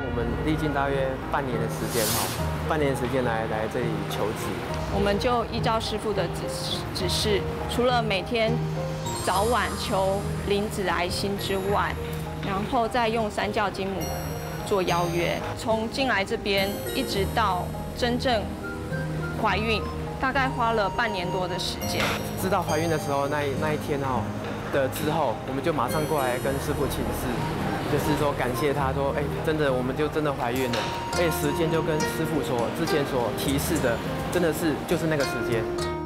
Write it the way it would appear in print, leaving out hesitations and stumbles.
我们历经大约半年的时间半年时间来这里求子。 我们就依照师父的指示，除了每天早晚求灵子爱心之外，然后再用三教金母做邀约，从进来这边一直到真正怀孕，大概花了半年多的时间。 知道怀孕的时候那一天之后，我们就马上过来跟师父请示，就是说感谢他说，真的我们就真的怀孕了，而且时间就跟师父之前所提示的，真的就是那个时间。